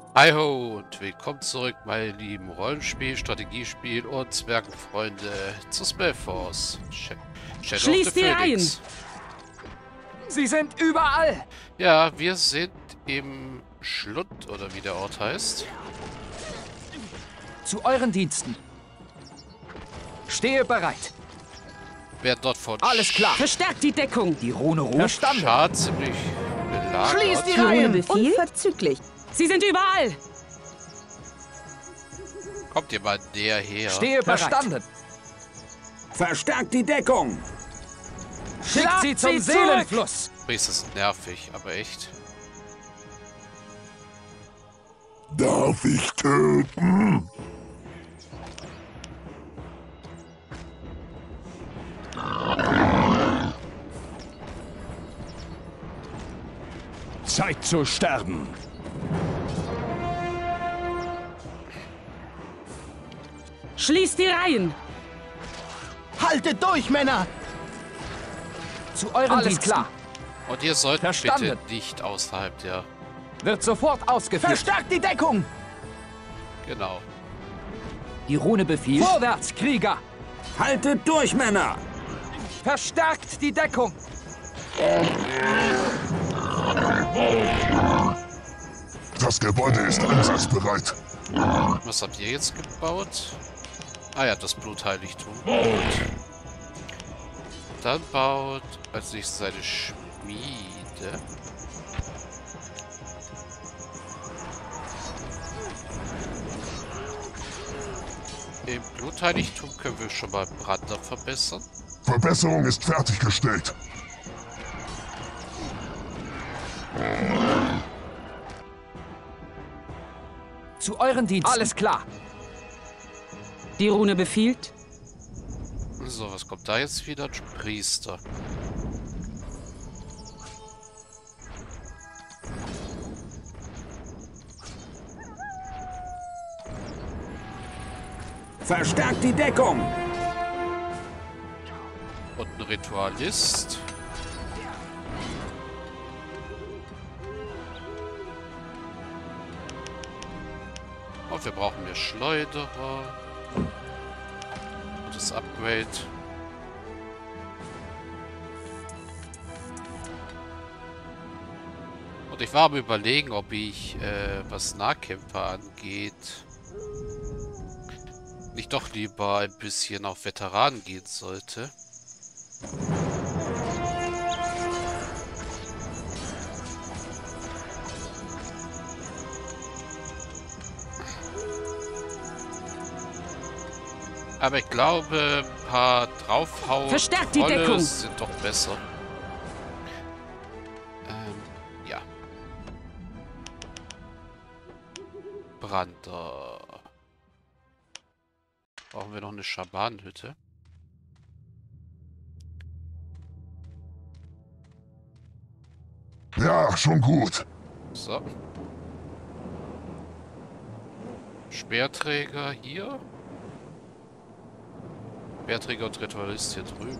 Hi ho und willkommen zurück, meine lieben Rollenspiel, Strategiespiel und Zwergenfreunde zu Spellforce. Shadow of the Schließt die Reihen! Phoenix. Sie sind überall! Ja, wir sind im Schlund, oder wie der Ort heißt. Zu euren Diensten. Stehe bereit. Wer dort von Alles klar. Verstärkt die Deckung! Die Rune ruft. Verstanden. Schad ziemlich Schließt die belagert. Reihen! Befehl? Unverzüglich. Sie sind überall! Kommt ihr mal näher her. Stehe bereit. Verstanden. Verstärkt die Deckung! Schickt Schlagt sie zum sie zurück. Seelenfluss. Das ist nervig, aber echt. Darf ich töten? Zeit zu sterben. Schließt die Reihen! Haltet durch, Männer! Zu euren Alles Diensten. klar. Und ihr sollt Verstanden. bitte nicht außerhalb der... Wird sofort ausgeführt. Verstärkt die Deckung! Genau. Die Rune befiehlt. Vorwärts, Krieger! Haltet durch, Männer! Verstärkt die Deckung! Das Gebäude ist einsatzbereit. Was habt ihr jetzt gebaut? Ah ja, das Blutheiligtum. Gut. Dann baut als nächstes seine Schmiede. Im Blutheiligtum können wir schon mal Brander verbessern. Verbesserung ist fertiggestellt. Zu euren Diensten. Alles klar. Die Rune befiehlt. So, was kommt da jetzt wieder? Ein Priester. Verstärkt die Deckung! Und ein Ritualist. Und wir brauchen mehr Schleuderer. Und das Upgrade. Und ich war am Überlegen, ob ich, was Nahkämpfer angeht, nicht doch lieber ein bisschen auf Veteranen gehen sollte. Aber ich glaube, ein paar draufhauen Verstärkt die Deckung. sind doch besser. Ja. Brander. Brauchen wir noch eine Schabanenhütte? Ja, schon gut. So. Speerträger hier. Speerträger und Ritualist hier drüben.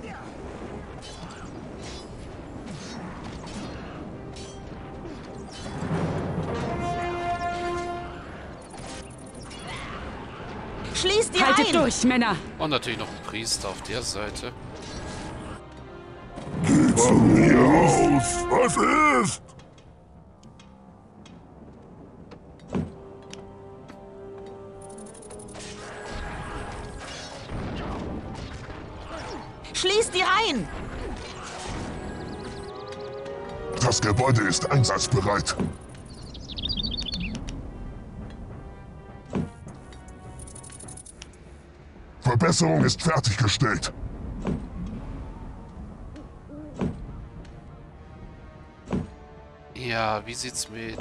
Schließt die Haltet Reihen! durch, Männer! Und natürlich noch ein Priester auf der Seite. Von mir aus! Was ist? Schließt die Reihen! Das Gebäude ist einsatzbereit. Verbesserung ist fertiggestellt. Ja, wie sieht's mit...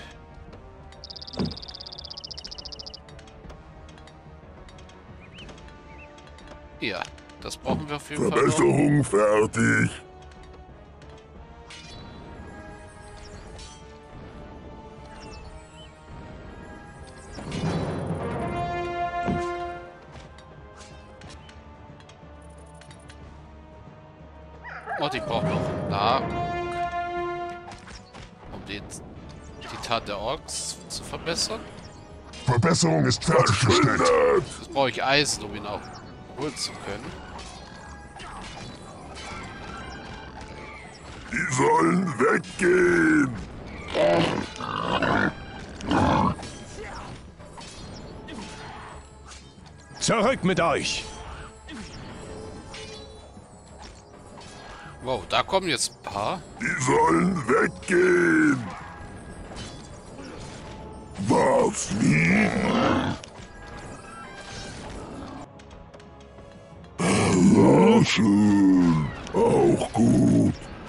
Ja, das brauchen wir auf jeden Fall noch. Verbesserung fertig. Und ich brauche noch Nahrung, um die Titan der Orks zu verbessern. Verbesserung ist fertiggestellt. Jetzt brauche ich Eisen, um ihn auch holen zu können. Die sollen weggehen. Zurück mit euch! Wow, da kommen jetzt ein paar. Die sollen weggehen. Was? Wie? Ja, schön. Auch gut.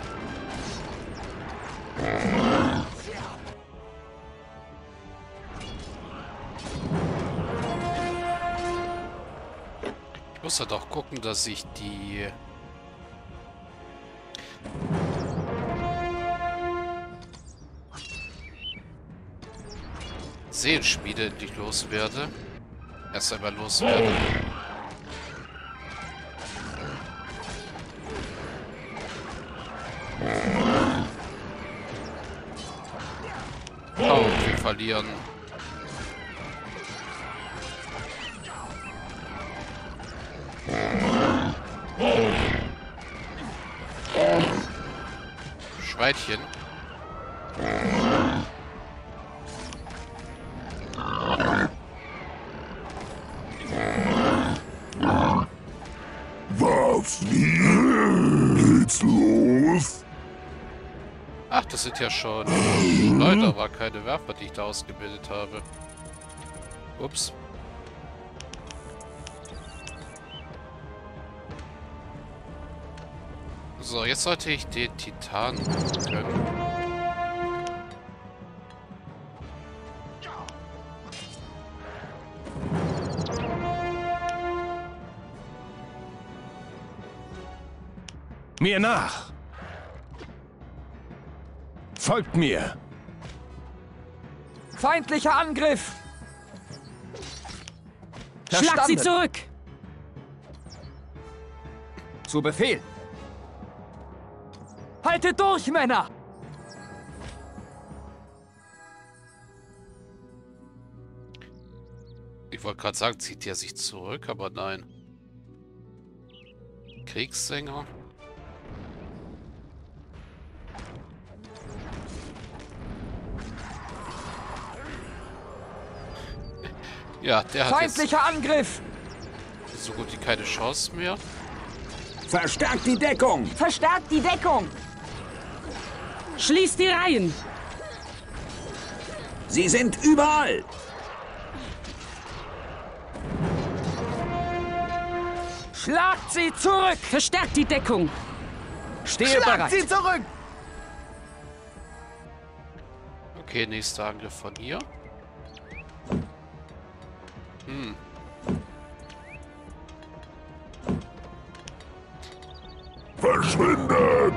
Ich muss halt auch gucken, dass ich die... Seelenschmiede endlich loswerde. Erst einmal loswerde. Oh, wir verlieren. Schweinchen. Was? Wie? Geht's los? Ach, das sind ja schon Leute, aber keine Werfer, die ich da ausgebildet habe. Ups. So, jetzt sollte ich den Titan können. Mir nach! Folgt mir! Feindlicher Angriff! Schlagt sie Verstanden. zurück! Zu Befehl! Haltet durch, Männer! Ich wollte gerade sagen, zieht er sich zurück, aber nein. Kriegssänger. Ja, der hat jetzt Feindlicher Angriff! so gut wie keine Chance mehr. Verstärkt die Deckung! Verstärkt die Deckung! Schließt die Reihen! Sie sind überall! Schlagt sie zurück! Verstärkt die Deckung! Stehe bereit! sie zurück! Okay, nächster Angriff von hier. Verschwindet!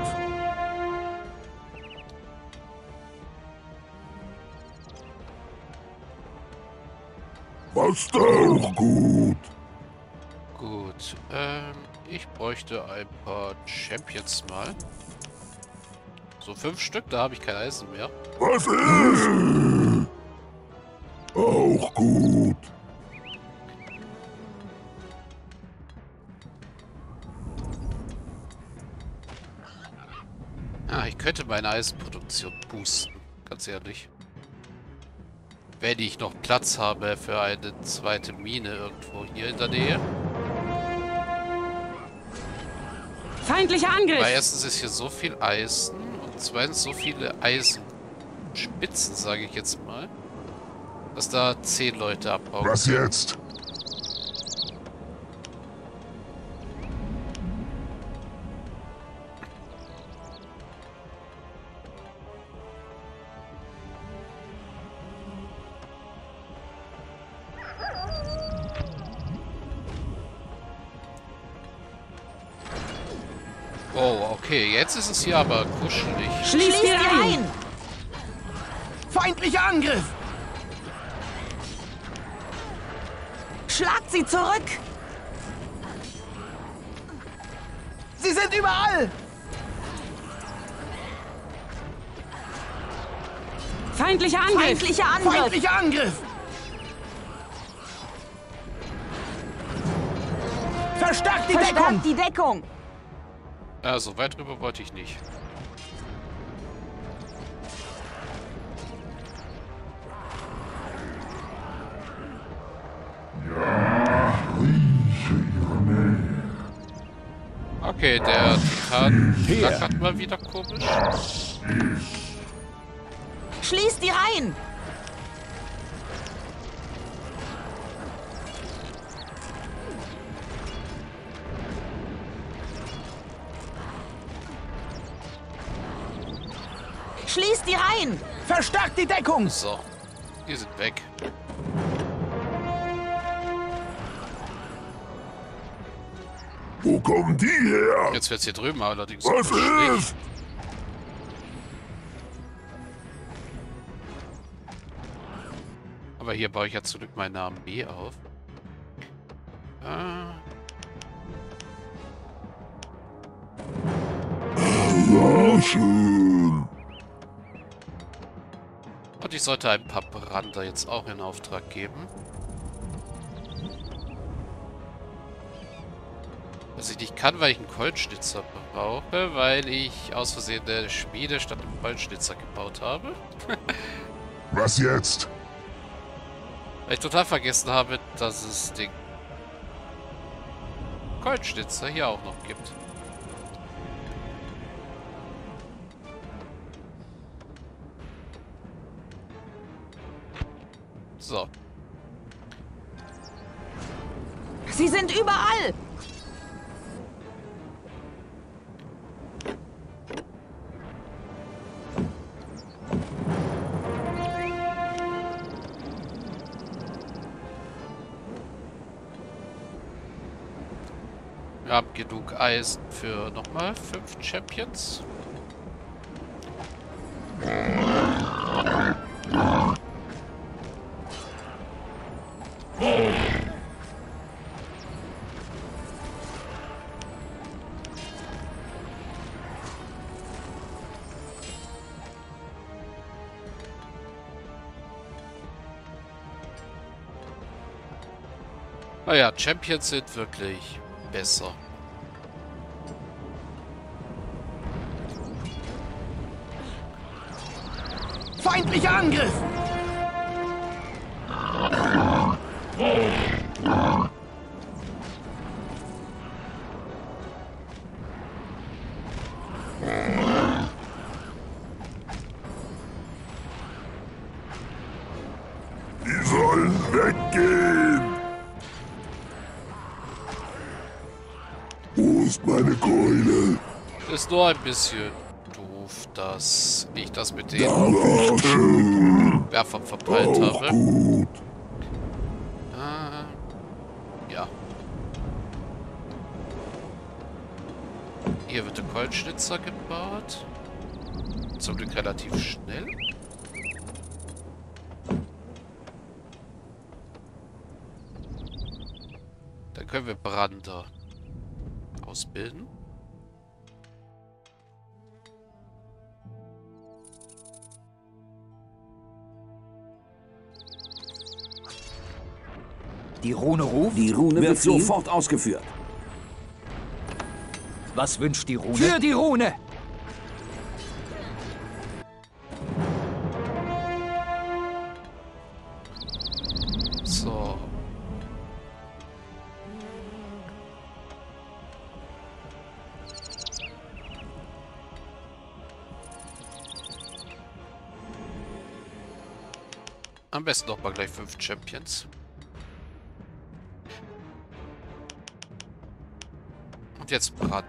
Was auch gut. Gut, ich bräuchte ein paar Champions mal. So 5 Stück, da habe ich kein Eisen mehr. Was ist? Auch gut. Ah, ich könnte meine Eisenproduktion boosten, ganz ehrlich. Wenn ich noch Platz habe für eine zweite Mine irgendwo hier in der Nähe. Feindlicher Angriff! Weil erstens ist hier so viel Eisen und zweitens so viele Eisenspitzen, sage ich jetzt mal, dass da 10 Leute abbauen. Was jetzt? Oh, okay, jetzt ist es hier aber kuschelig. Schließt die Reihen! Feindlicher Angriff! Schlagt sie zurück! Sie sind überall! Feindlicher Angriff! Feindlicher Angriff! Feindlicher Angriff! Verstärkt die Deckung! Verstärkt die Deckung! Also, weit drüber wollte ich nicht. Okay, der Titan flackert mal wieder komisch. Schließt die Reihen! Schließt die Reihen! Verstärkt die Deckung! So, die sind weg. Wo kommen die her? Jetzt wird's hier drüben allerdings Was schlecht. ist? Aber hier baue ich ja zurück meine Armee auf. Ja, schön. Und ich sollte ein paar Brander jetzt auch in Auftrag geben. Was ich nicht kann, weil ich einen Kolbenschnitzer brauche, weil ich aus Versehen eine Schmiede statt einem Kolbenschnitzer gebaut habe. Was jetzt? Weil ich total vergessen habe, dass es den Kolbenschnitzer hier auch noch gibt. So. Sie sind überall! Wir haben genug Eisen für nochmal 5 Champions. Naja, Champions sind wirklich besser. Feindlicher Angriff! Die sollen weggehen. Wo ist meine Keule? Ist nur ein bisschen doof, dass ich das mit den Ja, schön. Werfern verpeilt Auch habe. gut. Ja. Hier wird der Kolbenschnitzer gebaut. Zum Glück relativ schnell. Dann können wir Brander ausbilden. Die Rune ruft. Die Rune wird sofort ausgeführt. Was wünscht die Rune? Für die Rune! So. Am besten noch mal gleich 5 Champions. Und jetzt Brander.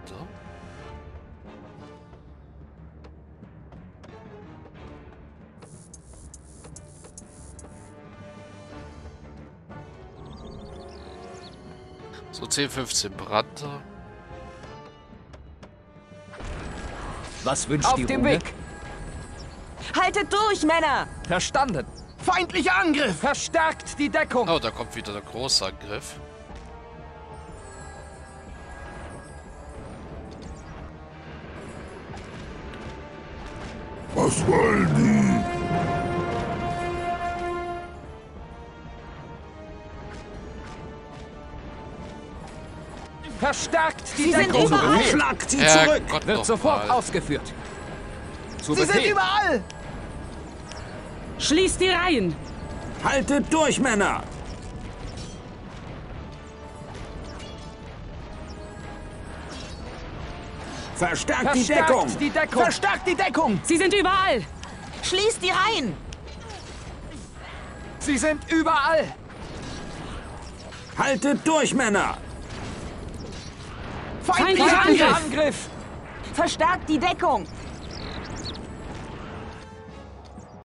So 10, 15 Brander. Was wünscht die Rune? Auf dem Weg! Haltet durch, Männer! Verstanden! Feindlicher Angriff! Verstärkt die Deckung! Oh, da kommt wieder der Großangriff. Was wollen die? Verstärkt die Sie sind Deckung. überall. Schlagt sie zurück! Gott, Wird sofort nochmal. ausgeführt. Zu Sie sind Befehl. überall. Schließt die Reihen. Haltet durch, Männer! Verstärkt die Deckung! Verstärkt die Deckung. Verstärkt die Deckung. Sie sind überall. Schließt die Reihen. Sie sind überall. Haltet durch, Männer! Feindlicher Feindlicher Angriff. Angriff. Verstärkt die Deckung.